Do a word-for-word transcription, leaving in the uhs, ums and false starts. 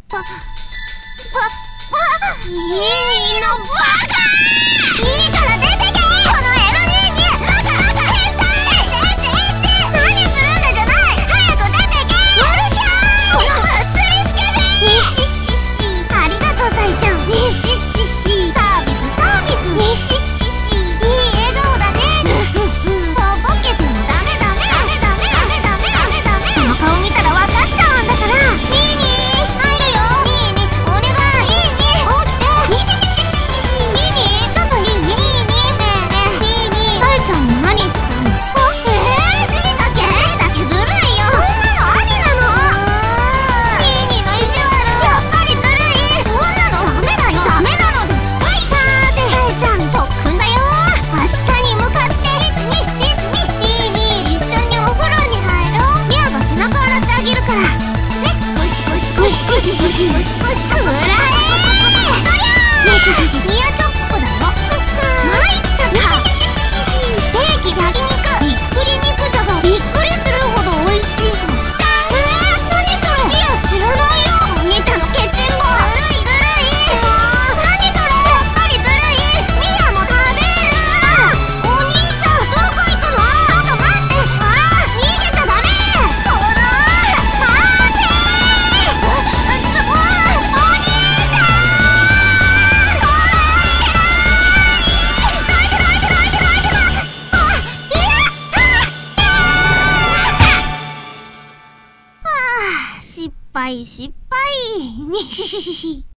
ば、ニーニーのバカ！いいから出てけ！この エルニーニー！バカバカ変態！何するんだじゃない！早く出てけ！うるしゃーい！このぶっつりスケベー！にしししありがとうさいちゃん！にしししサービスサービス！にしししいい笑顔だね！ふふふとぼけてもダメダメダメダメダメダメダメダメ！その顔見たら分かっちゃうんだから！ニーニー入るよ！ニーニーお願い！ニーニー起きて！にししししししニーニーちょっといい？ニーニーねえねえニーニーさえちゃん何したの？えーしいたけ？しいたけずるいよ！そんなのありなの？ニーニーの意地悪やっぱりずるい！そんなのダメだよ！ダメなのです！はいさてさえちゃん特訓だよ！アシカに向かってリチにリチにニーニー一緒にお風呂に入ろう！ミアが背中洗ってあげるからね！ゴシゴシゴシゴシゴシゴシゴシうらえ！そりゃー！ミアチョップだよ！ふっふー参ったか！ステーキ焼肉びっくり肉じゃがびっくりするほど美味しいかも！じゃん！えー、何それ！ミア知らないよ！お兄ちゃんのケチンボずるいずるい！もう何それ！やっぱりずるい！ミアも食べる！お兄ちゃんどこ行くの？ちょっと待って！あー逃げちゃダメ！こらー待てー！うちょお兄ちゃん！こらーどいてどいてどいてどいてどいて！あいやああ失敗失敗にしししし